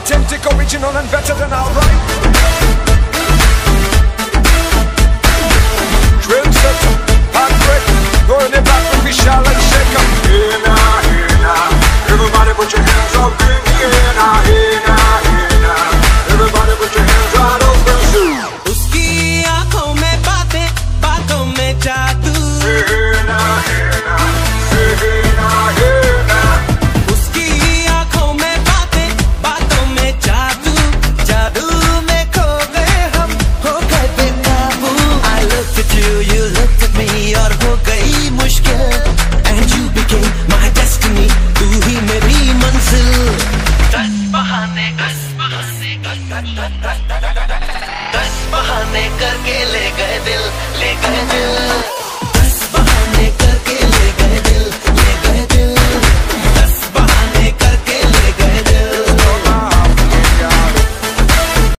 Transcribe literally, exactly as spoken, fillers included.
Authentic, original and better than alright. Trendsetter, hot break, going it back when we shall and shake 'em. Yeah,